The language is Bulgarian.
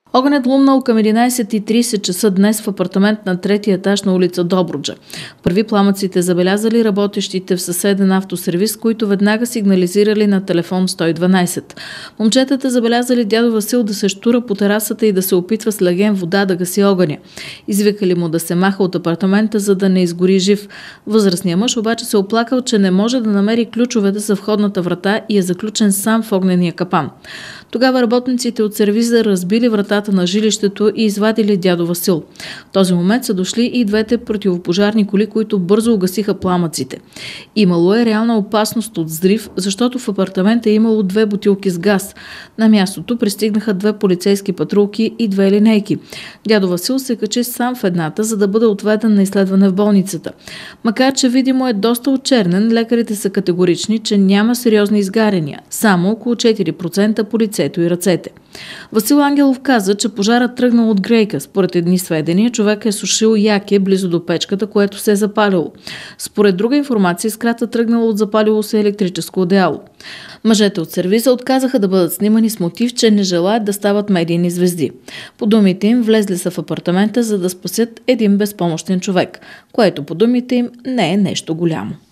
Огънят лумнал към 11:30 часа днес в апартамент на третия етаж на улица Добруджа. Първи пламъците забелязали работещите в съседен автосервис, които веднага сигнализирали на телефон 112. Момчетата забелязали дядо Васил да се щура по терасата и да се опитва с лаген вода да гаси огъня. Извикали му да се маха от апартамента, за да не изгори жив. Възрастният мъж обаче се оплакал, че не може да намери ключовете за входната врата и е заключен сам в огнения капан. Тогава работниците от сервиза разбили вратата на жилището и извадили дядо Васил. В този момент са дошли и двете противопожарни коли, които бързо угасиха пламъците. Имало е реална опасност от взрив, защото в апартамента е имало 2 бутилки с газ. На мястото пристигнаха 2 полицейски патрулки и 2 линейки. Дядо Васил се качи сам в едната, за да бъде отведен на изследване в болницата. Макар че видимо е доста очернен, лекарите са категорични, че няма сериозни изгаряния, само около 4% по лицето и ръцете. Васил Ангелов каза, че пожарът тръгнал от грейка. Според едни сведения, човек е сушил яке близо до печката, което се е запалило. Според друга информация, искрата тръгнала от запалило се електрическо одеяло. Мъжете от сервиза отказаха да бъдат снимани с мотив, че не желаят да стават медийни звезди. По думите им, влезли са в апартамента, за да спасят един безпомощен човек, което по думите им не е нещо голямо.